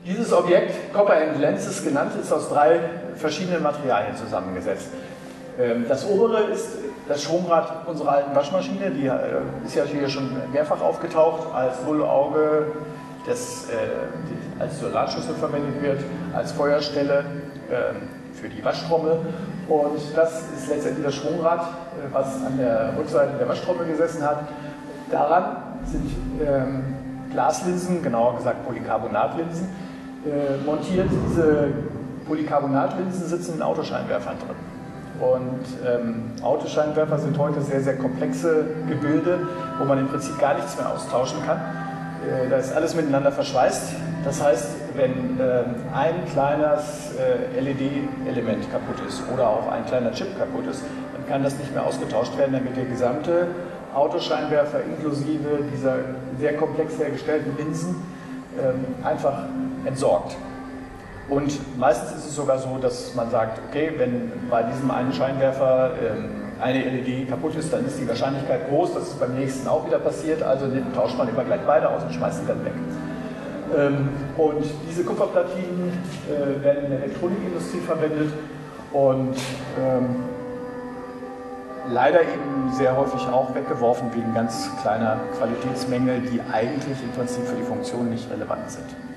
Dieses Objekt, Copper and Lenses genannt, ist aus 3 verschiedenen Materialien zusammengesetzt. Das obere ist das Schwungrad unserer alten Waschmaschine, die ist ja hier schon mehrfach aufgetaucht, als Nullauge, als Solarschüssel verwendet wird, als Feuerstelle für die Waschtrommel. Und das ist letztendlich das Schwungrad, was an der Rückseite der Waschtrommel gesessen hat. Daran sind Glaslinsen, genauer gesagt Polycarbonatlinsen, montiert. Diese Polycarbonatlinsen sitzen in Autoscheinwerfern drin. Und Autoscheinwerfer sind heute sehr, sehr komplexe Gebilde, wo man im Prinzip gar nichts mehr austauschen kann. Da ist alles miteinander verschweißt. Das heißt, wenn ein kleines LED-Element kaputt ist oder auch ein kleiner Chip kaputt ist, dann kann das nicht mehr ausgetauscht werden, damit der gesamte Autoscheinwerfer inklusive dieser sehr komplex hergestellten Linsen einfach entsorgt. Und meistens ist es sogar so, dass man sagt, okay, wenn bei diesem einen Scheinwerfer eine LED kaputt ist, dann ist die Wahrscheinlichkeit groß, dass es beim nächsten auch wieder passiert, also tauscht man immer gleich beide aus und schmeißt sie dann weg. Und diese Kupferplatinen werden in der Elektronikindustrie verwendet und leider eben sehr häufig auch weggeworfen wegen ganz kleiner Qualitätsmängel, die eigentlich im Prinzip für die Funktion nicht relevant sind.